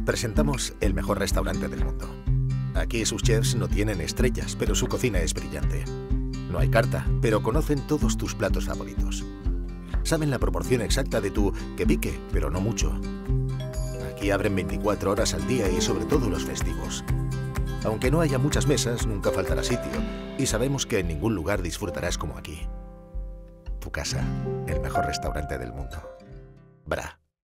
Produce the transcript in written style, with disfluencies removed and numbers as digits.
Presentamos el mejor restaurante del mundo. Aquí sus chefs no tienen estrellas, pero su cocina es brillante. No hay carta, pero conocen todos tus platos favoritos. Saben la proporción exacta de tu que pique, pero no mucho. Aquí abren 24 horas al día y sobre todo los festivos. Aunque no haya muchas mesas, nunca faltará sitio. Y sabemos que en ningún lugar disfrutarás como aquí. Tu casa, el mejor restaurante del mundo. Bra.